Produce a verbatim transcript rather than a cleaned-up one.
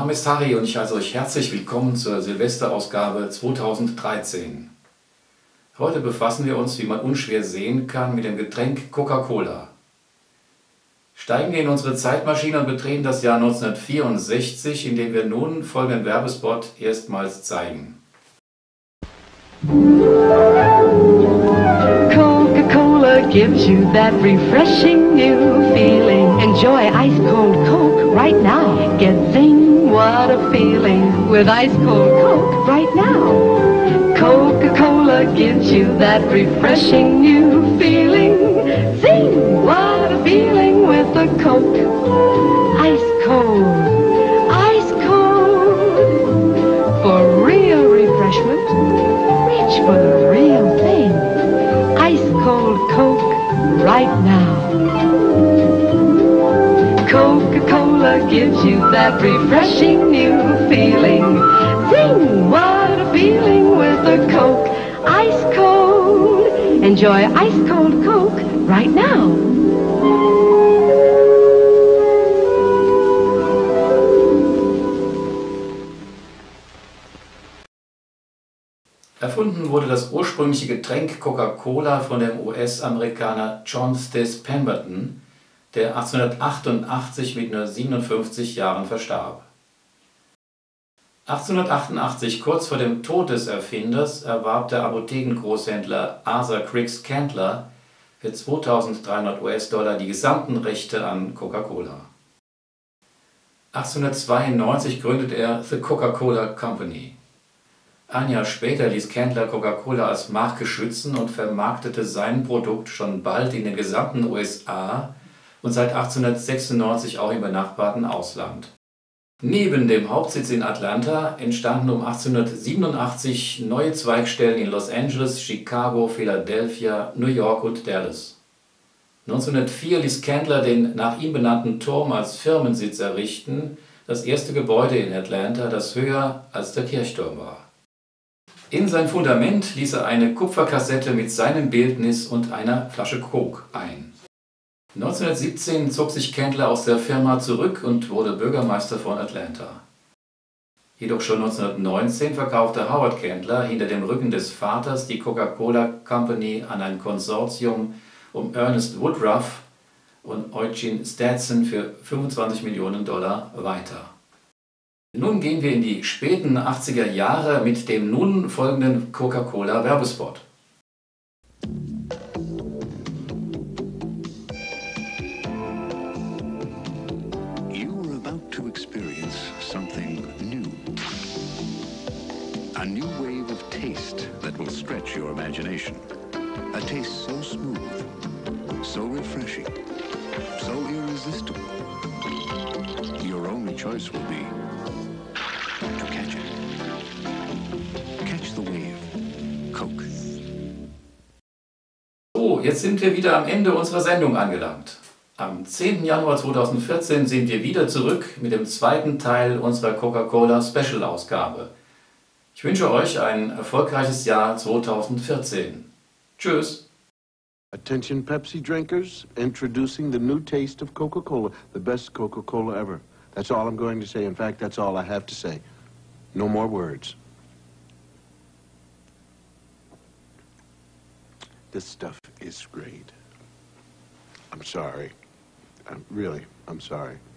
Name ist Harry und ich heiße euch herzlich willkommen zur Silvesterausgabe zweitausenddreizehn. Heute befassen wir uns, wie man unschwer sehen kann, mit dem Getränk Coca-Cola. Steigen wir in unsere Zeitmaschine und betreten das Jahr neunzehnhundertvierundsechzig, in dem wir nun folgenden Werbespot erstmals zeigen. Coca-Cola gives you that refreshing new feeling. Enjoy ice cold Coke right now. Get zing, what a feeling with ice cold Coke right now. Coca-Cola gives you that refreshing new feeling. Zing, what a feeling with the Coke. Ice cold, ice cold. For real refreshment, reach for the real thing. Ice cold Coke right now. Coca-Cola gives you that refreshing new feeling. Zing, what a feeling with the Coke. Ice cold. Enjoy ice cold Coke right now. Erfunden wurde das ursprüngliche Getränk Coca-Cola von dem U S-Amerikaner John Stis Pemberton, der achtzehnhundertachtundachtzig mit nur siebenundfünfzig Jahren verstarb. achtzehnhundertachtundachtzig, kurz vor dem Tod des Erfinders, erwarb der Apothekengroßhändler Arthur Criggs Candler für zweitausenddreihundert US-Dollar die gesamten Rechte an Coca-Cola. achtzehnhundertzweiundneunzig gründete er The Coca-Cola Company. Ein Jahr später ließ Candler Coca-Cola als Marke schützen und vermarktete sein Produkt schon bald in den gesamten U S A und seit achtzehnhundertsechsundneunzig auch im benachbarten Ausland. Neben dem Hauptsitz in Atlanta entstanden um achtzehnhundertsiebenundachtzig neue Zweigstellen in Los Angeles, Chicago, Philadelphia, New York und Dallas. neunzehnhundertvier ließ Candler den nach ihm benannten Turm als Firmensitz errichten, das erste Gebäude in Atlanta, das höher als der Kirchturm war. In sein Fundament ließ er eine Kupferkassette mit seinem Bildnis und einer Flasche Coke ein. neunzehnhundertsiebzehn zog sich Candler aus der Firma zurück und wurde Bürgermeister von Atlanta. Jedoch schon neunzehnhundertneunzehn verkaufte Howard Candler hinter dem Rücken des Vaters die Coca-Cola Company an ein Konsortium um Ernest Woodruff und Eugene Stetson für fünfundzwanzig Millionen Dollar weiter. Nun gehen wir in die späten achtziger Jahre mit dem nun folgenden Coca-Cola Werbespot. You are about to experience something new. A new wave of taste that will stretch your imagination. A taste so smooth, so refreshing, so irresistible. Your only choice will be to catch it. Catch the wave. Coke. So, jetzt sind wir wieder am Ende unserer Sendung angelangt. Am zehnten Januar zweitausendvierzehn sind wir wieder zurück mit dem zweiten Teil unserer Coca-Cola Special Ausgabe. Ich wünsche euch ein erfolgreiches Jahr zweitausendvierzehn. Tschüss! Attention Pepsi drinkers, introducing the new taste of Coca-Cola, the best Coca-Cola ever. That's all I'm going to say. In fact, that's all I have to say. No more words. This stuff is great. I'm sorry. I'm, really, I'm sorry.